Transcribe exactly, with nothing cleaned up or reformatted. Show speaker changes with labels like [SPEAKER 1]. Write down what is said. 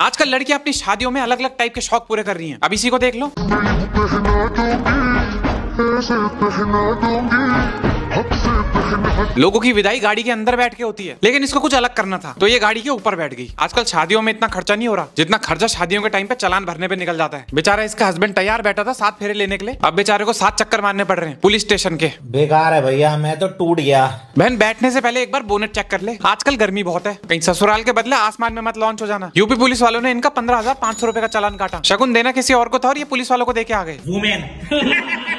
[SPEAKER 1] आजकल लड़कियां अपनी शादियों में अलग अलग टाइप के शौक पूरे कर रही हैं। अब इसी को देख लो। लोगों की विदाई गाड़ी के अंदर बैठ के होती है, लेकिन इसको कुछ अलग करना था तो ये गाड़ी के ऊपर बैठ गई। आजकल शादियों में इतना खर्चा नहीं हो रहा जितना खर्चा शादियों के टाइम पे चालान भरने पे निकल जाता है। बेचारा इसका हस्बैंड तैयार बैठा था सात फेरे लेने के लिए, अब बेचारे को सात चक्कर मारने पड़ रहे हैं पुलिस स्टेशन के।
[SPEAKER 2] बेकार है भैया, मैं तो टूट गया।
[SPEAKER 1] बहन बैठने से पहले एक बार बोनेट चेक कर ले, आजकल गर्मी बहुत है, कहीं ससुराल के बदले आसमान में मत लॉन्च हो जाना। यूपी पुलिस वालों ने इनका पंद्रह हजार पाँच सौ रुपए का चालान काटा। शगुन देना किसी और को था और ये पुलिस वालों को दे के आ गए।